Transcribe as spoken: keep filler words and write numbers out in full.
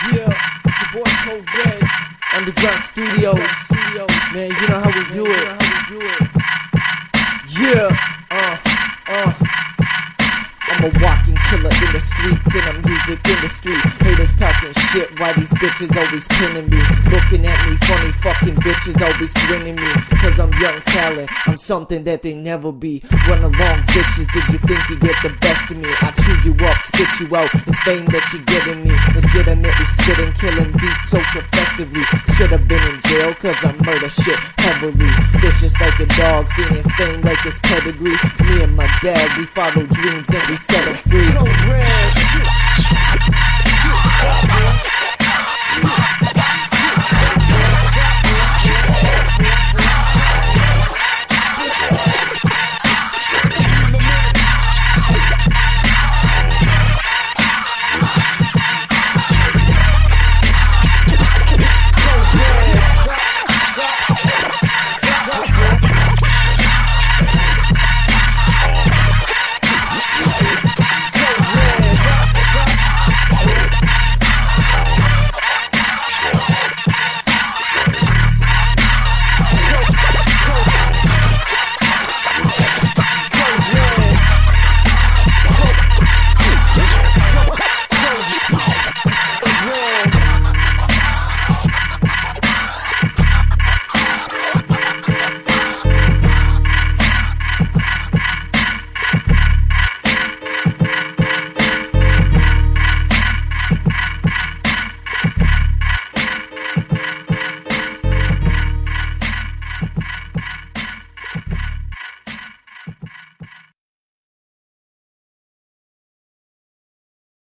Yeah, it's your boy Code Red, Underground Studios. Studios. Man, you know how we do it. Yeah, uh, uh. I'm a walking killer in the streets, in the music industry. Haters talking shit, why these bitches always pinning me? Looking at me funny, fucking bitches always grinning me. Cause I'm young talent, I'm something that they never be. Run along bitches, did you think you get the best of me? I chew you up, spit you out, it's fame that you're getting me. Legitimately spitting, killing beats so effectively. Should've been in jail cause I murder shit heavily. Vicious like a dog, feeling fame like his pedigree. Me and my dad, we follow dreams and we set them free. Code Red.